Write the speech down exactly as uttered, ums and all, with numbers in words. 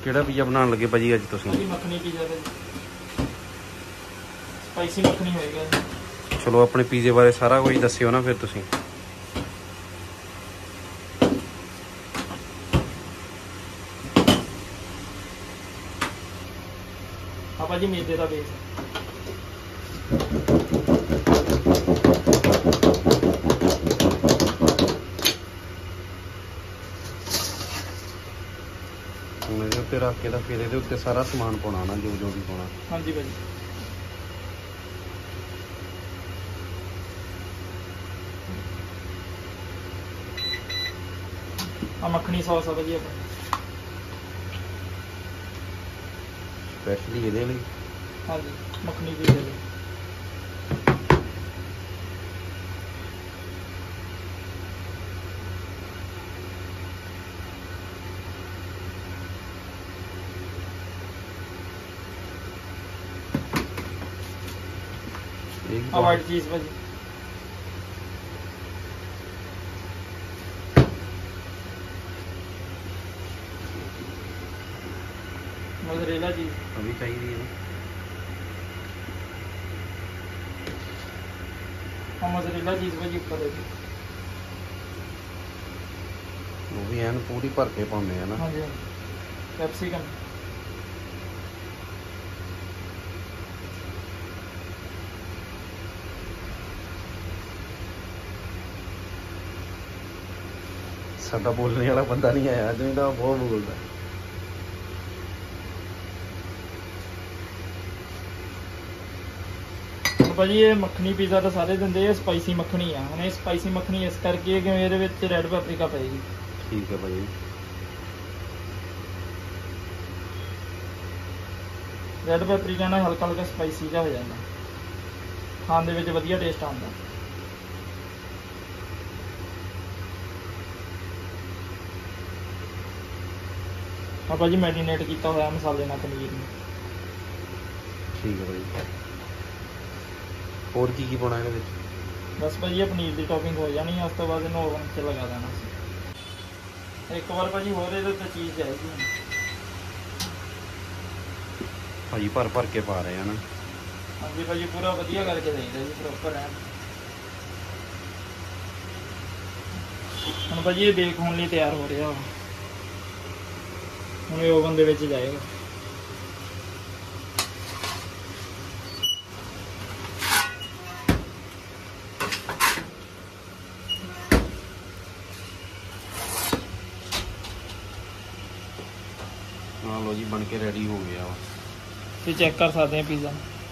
ਕਿਹੜਾ ਪੀਜ਼ਾ ਬਣਾਉਣ ਲੱਗੇ ਭਾਜੀ ਅੱਜ ਤੁਸੀਂ? ਭਾਜੀ ਮੱਖਣੀ ਪੀਜ਼ਾ ਦਾ ਸਪਾਈਸੀ ਮੱਖਣੀ ਹੋਏਗਾ। ਚਲੋ ਆਪਣੇ ਪੀਜ਼ੇ ਬਾਰੇ ਸਾਰਾ ਕੁਝ ਦੱਸਿਓ ਨਾ ਫਿਰ ਤੁਸੀਂ। ਆ ਭਾਜੀ ਮੈਦੇ ਦਾ ਬੇਸ ਹੁਣ ਇਹਦੇ ਉੱਤੇ ਰੱਖ ਕੇ ਤਾਂ ਫਿਰ ਇਹਦੇ ਉੱਤੇ ਸਾਰਾ ਸਮਾਨ ਪਾਉਣਾ ਨਾ, ਜੋ ਜੋ ਵੀ ਪਾਉਣਾ। ਹਾਂਜੀ ਭਾਜੀ। ਆ ਮੱਖਣੀ ਸੌਸ ਆ ਭਾਜੀ ਆਪਣੀ ਸਪੈਸ਼ਲੀ ਇਹਦੇ ਲਈ। ਹਾਂਜੀ ਮੱਖਣੀ ਪੀਜ਼ੇ ਲਈ। ਆ ਵਾਈਟ ਚੀਜ਼ ਭਾਜੀ ਮੋਜ਼ਰੇਲਾ ਚੀਜ਼ ਅਭੀ ਚਾਹੀਦੀ ਹੈ ਨਾ। ਮੋਜ਼ਰੇਲਾ ਚੀਜ਼ ਭਾਜੀ ਉੱਪਰ ਹੈ ਜੀ। ਉਹ ਵੀ ਐਨ ਪੂਰੀ ਭਰ ਕੇ ਪਾਉਂਦੇ ਆ ਨਾ। ਹਾਂਜੀ ਹਾਂਜੀ। ਕੈਪਸੀਕਮ ਸਾਡਾ ਬੋਲਣੇ ਵਾਲਾ ਬੰਦਾ ਨਹੀਂ ਆਇਆ ਅੱਜ, ਨਹੀਂ ਤਾਂ ਬਹੁਤ ਬੋਲਦਾ। ਭਾਜੀ ਇਹ ਮੱਖਣੀ ਪੀਜ਼ਾ ਤਾਂ ਸਾਰੇ ਦਿੰਦੇ ਆ, ਸਪਾਈਸੀ ਮੱਖਣੀ ਆ। ਹੁਣ ਇਹ ਸਪਾਈਸੀ ਮੱਖਣੀ ਇਸ ਕਰਕੇ ਕਿ ਇਹਦੇ ਵਿੱਚ ਰੈੱਡ ਪੈਪਰਿਕਾ ਪਏਗੀ। ਠੀਕ ਹੈ ਭਾਜੀ। ਰੈੱਡ ਪੈਪਰਿਕਾ ਨਾਲ ਹਲਕਾ ਹਲਕਾ ਸਪਾਈਸੀ ਜਿਹਾ ਹੋ ਜਾਂਦਾ, ਖਾਣ ਦੇ ਵਿੱਚ ਵਧੀਆ ਟੇਸਟ ਆਉਂਦਾ। ਆ ਭਾਜੀ ਮੈਰੀਨੇਟ ਕੀਤਾ ਹੋਇਆ ਮਸਾਲੇ ਨਾਲ ਪਨੀਰ ਨੂੰ। ਠੀਕ ਹੈ ਭਾਜੀ। ਹੋਰ ਕੀ ਕੀ ਪਾਉਣਾ ਇਹਦੇ ਵਿੱਚ? ਬਸ ਭਾਜੀ ਇਹ ਪਨੀਰ ਦੀ ਟੋਪਿੰਗ ਹੋ ਜਾਣੀ ਹੈ, ਉਸ ਤੋਂ ਬਾਅਦ ਇਹਨੂੰ ਓਵਨ 'ਚ ਲਗਾ ਦੇਣਾ ਸੀ। ਇੱਕ ਵਾਰ ਭਾਜੀ ਹੋਰ ਇਹਦੇ ਉੱਤੇ ਚੀਜ਼ ਜਾਏਗੀ ਭਾਜੀ ਭਰ ਭਰ ਕੇ ਪਾ ਰਹੇ ਆ ਨਾ। ਹਾਂਜੀ ਭਾਜੀ ਪੂਰਾ ਵਧੀਆ ਕਰਕੇ ਦੇਈਦਾ ਜੀ, ਪ੍ਰੋਪਰ ਹੈ। ਹੁਣ ਭਾਜੀ ਇਹ ਬੇਕ ਹੋਣ ਲਈ ਤਿਆਰ ਹੋ ਰਿਹਾ। ਹੁਣ ਇਹ ਓਵਨ ਦੇ ਵਿੱਚ ਜਾਏਗਾ। ਹਾਂ ਲੋ ਜੀ, ਬਣ ਕੇ ਰੈਡੀ ਹੋ ਗਿਆ ਵਾ। ਤੁਸੀਂ ਚੈੱਕ ਕਰ ਸਕਦੇ ਆ ਪੀਜ਼ਾ।